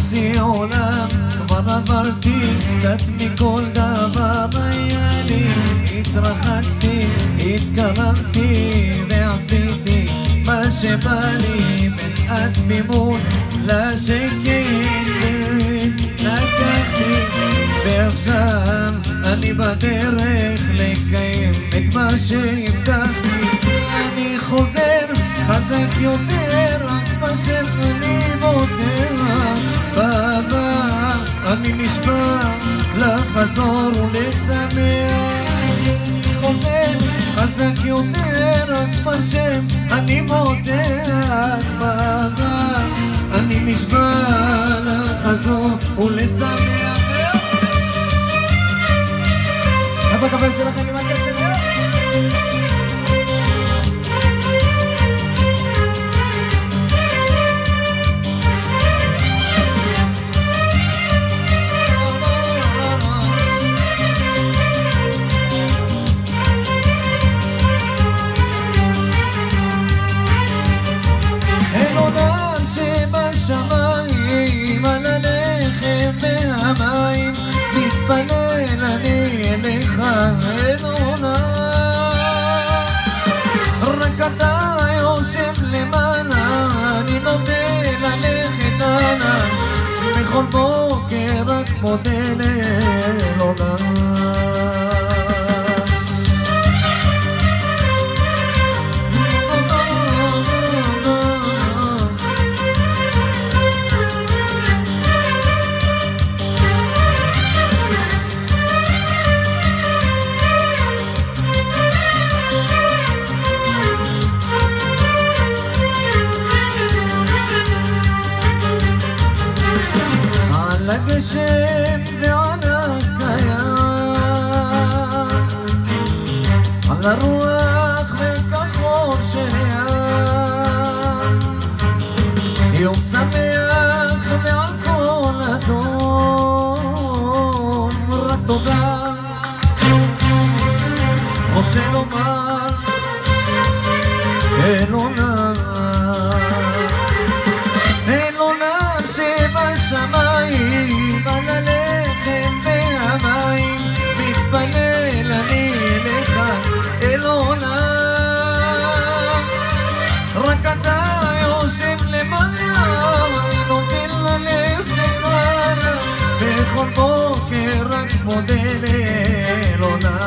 חצי עולם כבר עברתי, קצת מכל דבר היה לי. התרחקתי, התקרבתי ועשיתי מה שבא לי. בין התמימות לשקט לקחתי, ועכשיו אני בדרך לקיים את מה שהבטחתי. אני חוזר חזק יותר, רק בשם אני בוטח. בבא אני נשבע לחזור ולשמח. אני חוזר חזק יותר, רק בשם אני בוטח. בבא אני נשבע לחזור ולשמח. אז הקבל שלכם עם הקצב שמיים על הלחם והמים, מתפלל אני אליך אלונה. רק אתה יושב למעלה, אני נוטה ללכת הלאה. בכל בוקר רק מודה לאלונה. הגשם ועל הקיים, על הרוח וכחול של ים. יום שמח ועל כל אדום, רק תודה רוצה לומר אלונה. אלונה שבשמיים על הלחם והמים, מתפלל אני אליך אלונה. רק אתה יושב למעלה, אני נותן ללכת הלאה. בכל בוקר רק מודה לאלונה.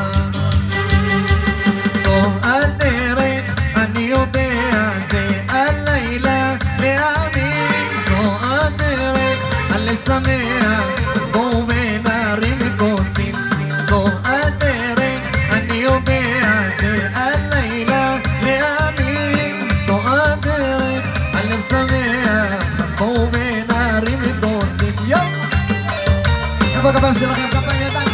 זו הדרך אני יודע, זה הלילה להאמין. זו הדרך לשמח, אז בואו ונרים כוסים. זו הדרך אני יודע, זה הלילה להאמין. זו הדרך לשמח, אז בואו ונרים כוסים. יו! איפה הגבם שלכם? כפיים ידיים?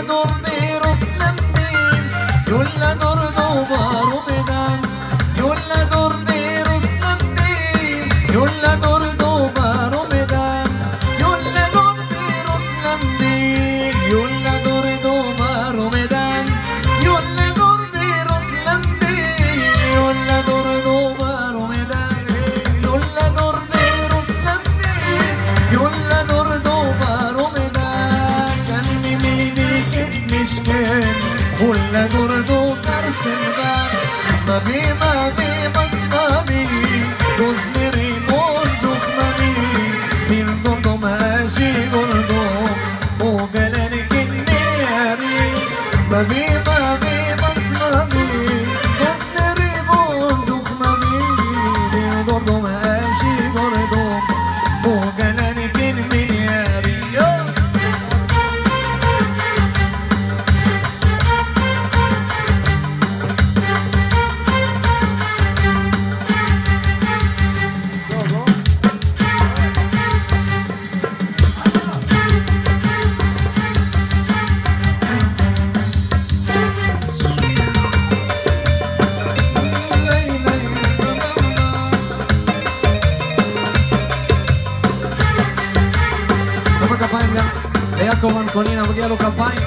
دور بيروس لمين يولا دور دوبار ومدام يولا دور بيروس لمين يولا دور دوبار ومدام يولا دور بيروس لمين يولا دور دوبار ومدام يولا دور بيروس لمين يولا دور دوبار ومدام يولا دور بيروس لمين يولا دور دوبار ومدام كان ميني اسمش كان ولا دور دو كرشن غار ما بي بس ما بي دوزني ريمون زوخ ما بي بين دردو ماشي دردو وقالني كني ياري ما بي بس ما بي دوزني ريمون زوخ ما بي بين دردو ماشي دردو وقالني كني ياري Jacob Anconina, mגיע לו כפיים.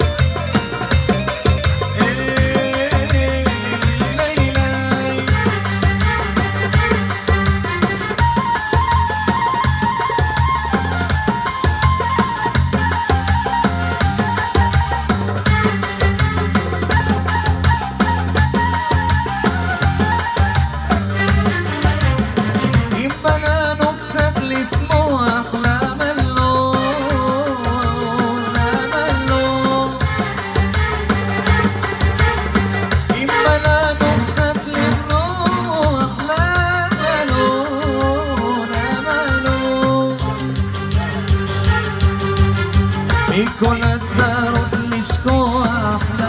אם בננו קצת לשמוח למה לא מכל הצרות לשכוח